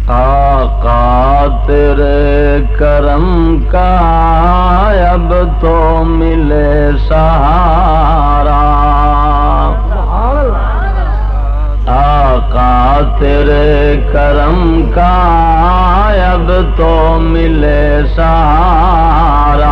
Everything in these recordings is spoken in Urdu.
آقا تیرے کرم کا اب تو ملے سہارا، آقا تیرے کرم کا اب تو ملے سہارا،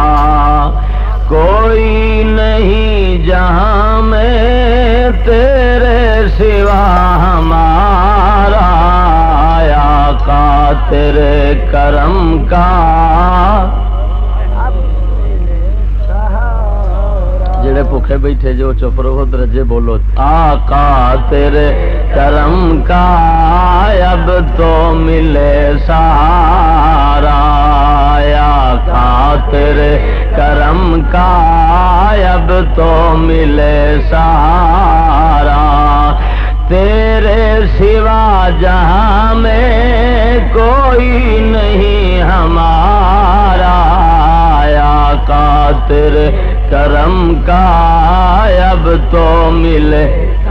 کوئی نہیں جہاں میں تیرے سوا ہمارا، آقا تیرے کرم کا جڑے بھوکے بیٹھے جو چپ رہو درجے بولو، آقا تیرے کرم کا اب تو ملے سہارا، آقا تیرے کرم کا اب تو ملے سہارا، تیرے سوا جہاں میں کوئی نہیں ہمارا، آقا تیرے کرم کا اب تو ملے،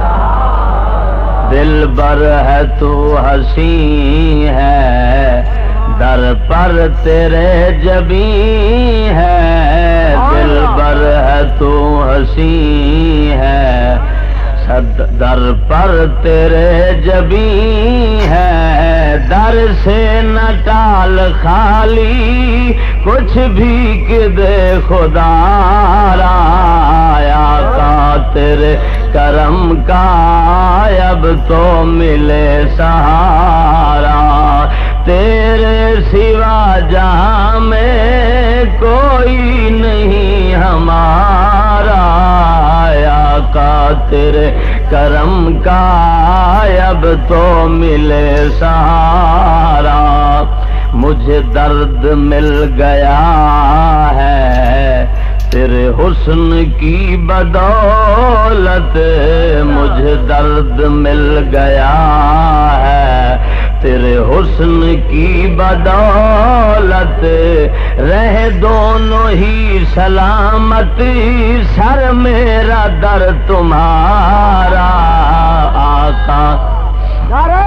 دل بر ہے تو حسین ہے در پر تیرے جبیں ہے، دل بر ہے تو حسین ہے در پر تیرے جبیں ہے، در سے نہ ٹال خالی کچھ بھی کہ دے خدا را، آقا تیرے کرم کا اب تو ملے سہارا، تیرے سوا جہاں میں کوئی نہیں ہمارا، آقا تیرے کرم کا اب تو ملے سہارا، مجھے درد مل گیا ہے تیرے حسن کی بدولت، مجھے درد مل گیا ہے تیرے حسن کی بدولت، رہے دونوں ہی سلامت سر میرا در تمہارا، آقا نعرہ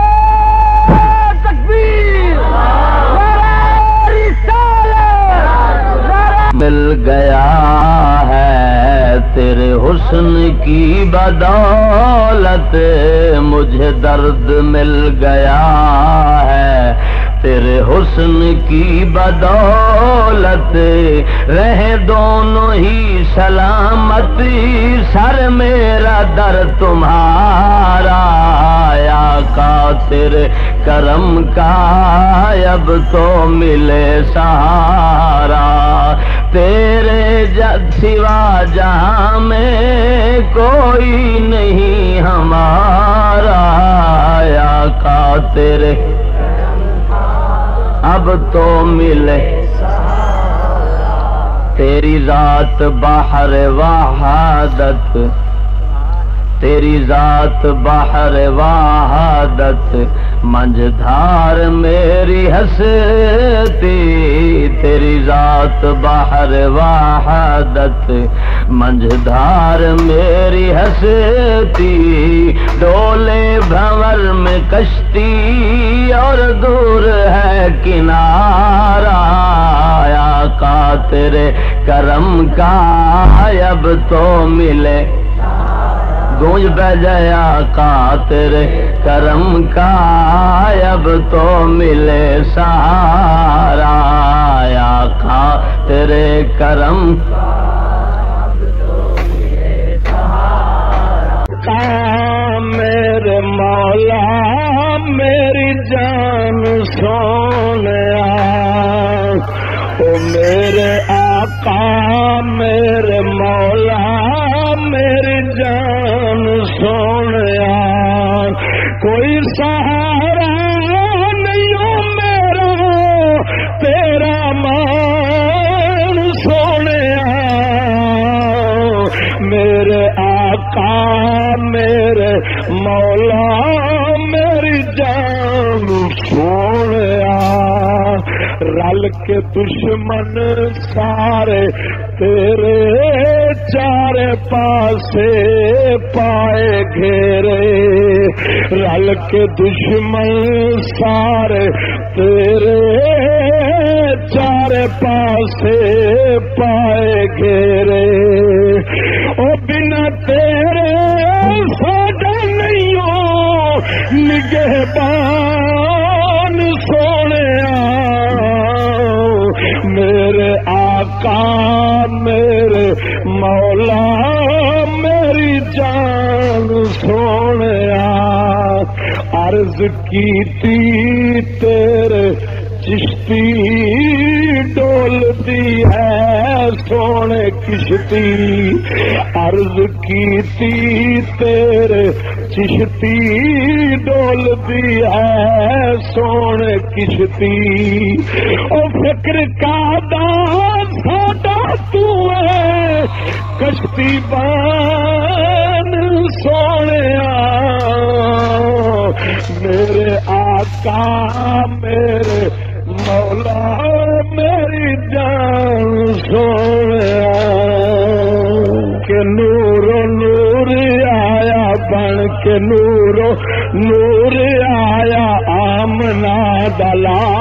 تکبیر نعرہ رسالت، مل گیا ہے تیرے حسن کی بدولت، مجھے درد مل گیا ہے تیرے حسن کی بدولت، رہے دونوں ہی سلامت سر میرا در تمہارا، آقا تیرے کرم کا اب تو ملے سہارا، تیرے سوا جہاں میں کوئی نہیں ہمارا، آقا تیرے اب تو ملے، تیری ذات بحر وحدت، تیری ذات بحر وحدت منجھدھار میری ہستی، تیری ذات بحر وحدت منجھدھار میری ہستی، ڈولے بھنور میں کشتی اور دور ہے کنارہ، آقا تیرے کرم کا اب تو ملے، گونج بہ جائے آقا تیرے کرم کا اب تو ملے سہارا، آقا تیرے کرم کا میرے مولا میری جان سونیا، او میرے آقا میرے مولا میری جان سونیا، کوئی سہارا نہیں میرا تیرا مان سونیا، میرے آقا میرے مولا میری جان سونیا، رل کے دشمن سارے تیرے چارے پاسے پائے گھیرے، رل کے دشمن سارے تیرے چار پاسے پائے گھیرے او بنا تیرے ساڈا نہیں ہو نگہبان سونیا میرے آقا میرے مولا میری جان سونیا عرض کیتی تیرے چشتی ڈولتی ہے سونے کشتی عرض کیتی تیرے چشتی ڈولتی ہے سونے کشتی او فکر کا دان ساڈا تو ہے کشتی بان سونیا میرے آقا میرے مولا میری جان سونیا کہ نور نور آیا بن کے نور نور آیا آمنا دلا